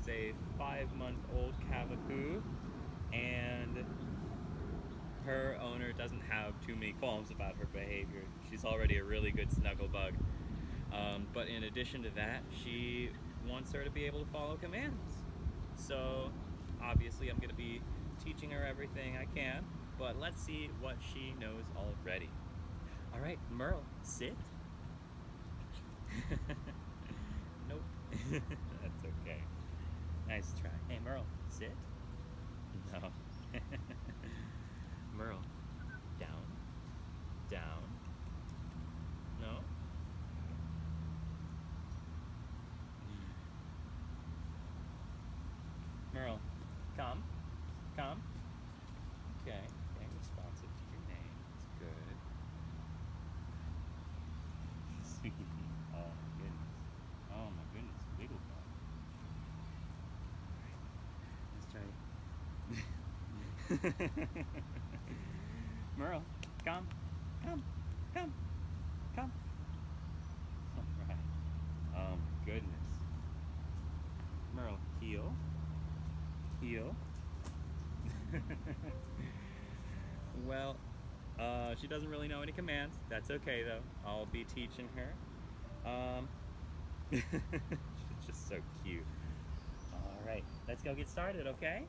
is a 5-month-old Cavapoo, and her owner doesn't have too many qualms about her behavior. She's already a really good snuggle bug. But in addition to that, she wants her to be able to follow commands. So obviously I'm going to be teaching her everything I can, but let's see what she knows already. All right, Merle, sit. Nope. That's okay. Nice try. Hey, Merle, sit. No. Merle, down, down. No? Merle, come, come. Okay, okay, responsive to your name. It's good. Sweet. Oh my goodness. Oh my goodness, wiggle bug. Let's try. Merle, come, come, come, come. All right. Oh my goodness. Merle, heel, heel. Well, she doesn't really know any commands. That's okay though. I'll be teaching her. Um, she's just so cute. All right, let's go get started, okay?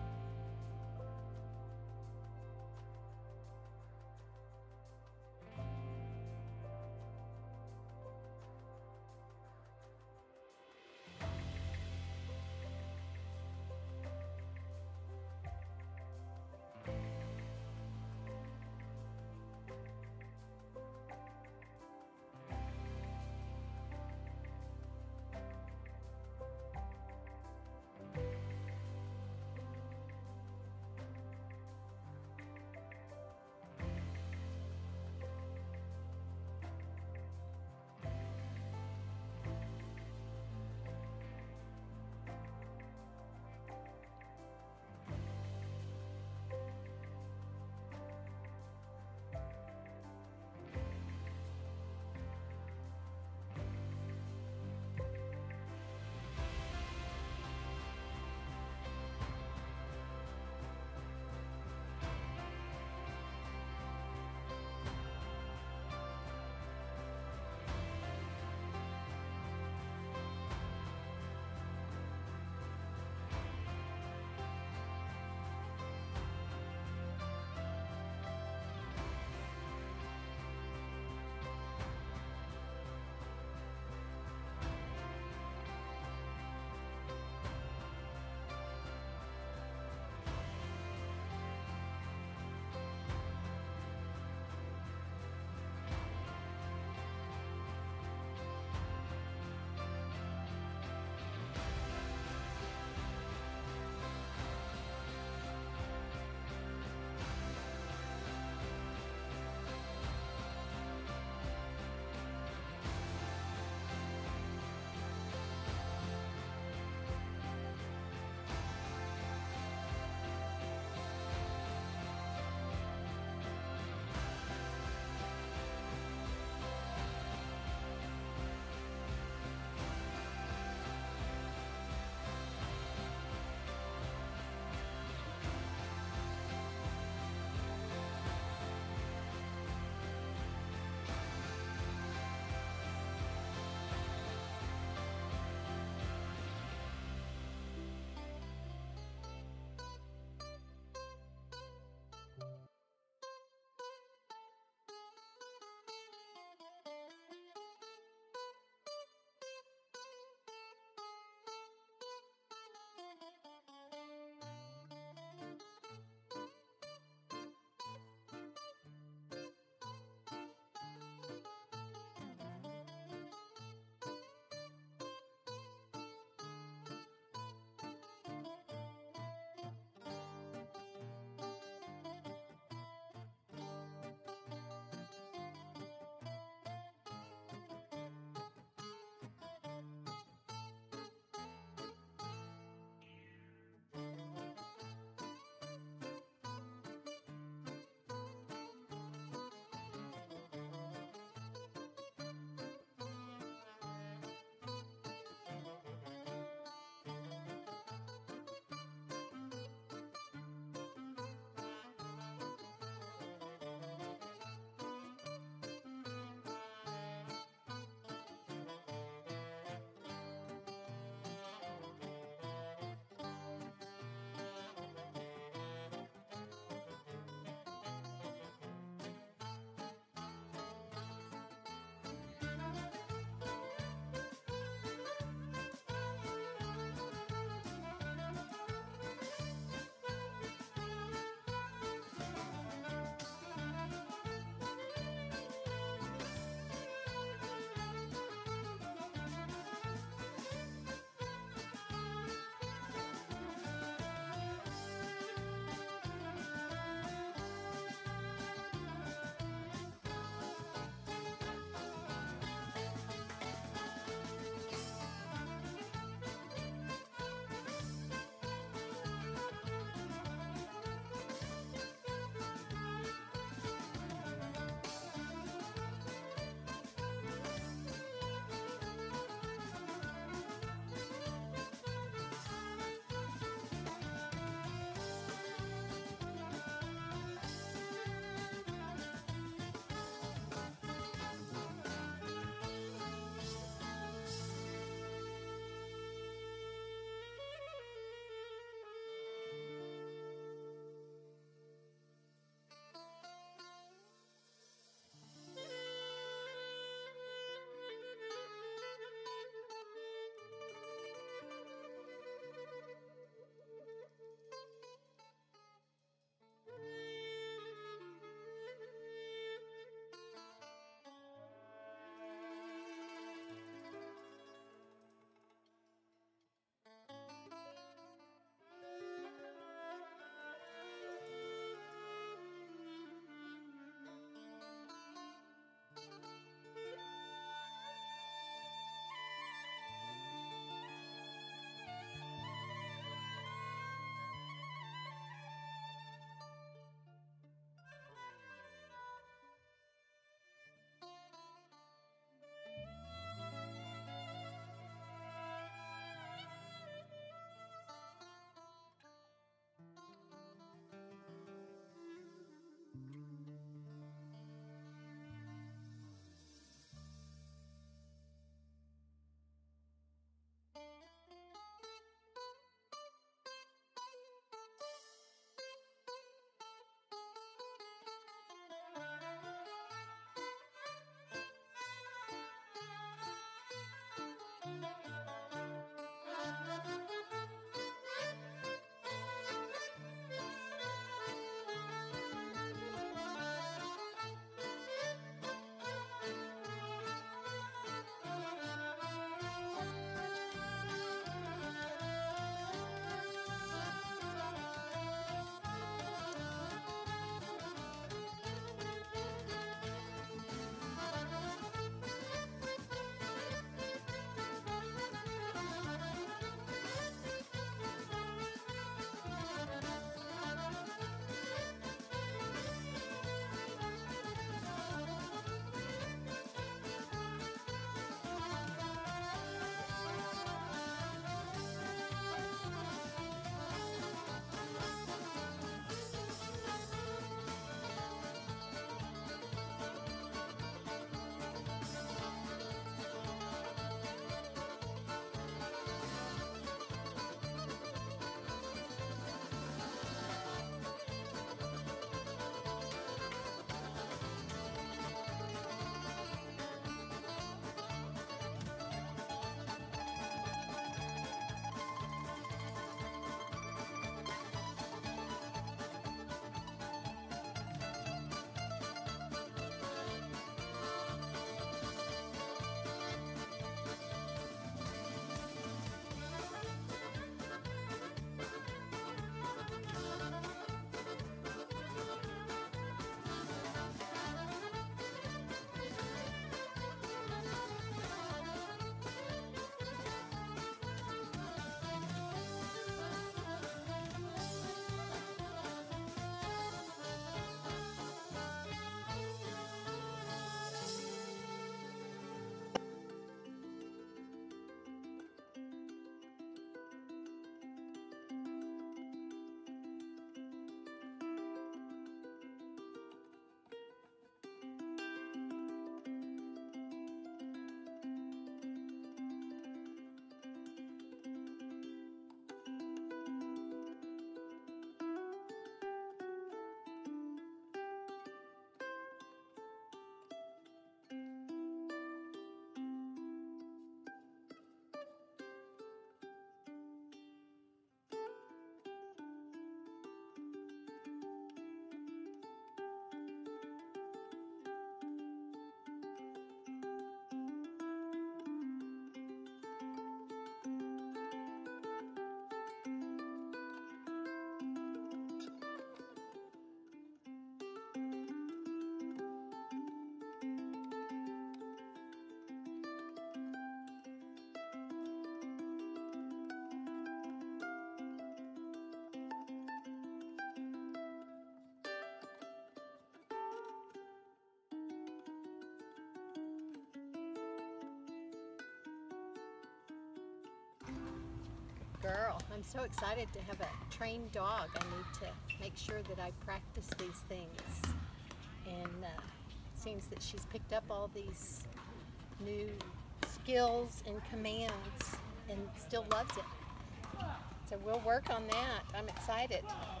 girl. I'm so excited to have a trained dog. I need to make sure that I practice these things. And it seems that she's picked up all these new skills and commands and still loves it. So we'll work on that. I'm excited.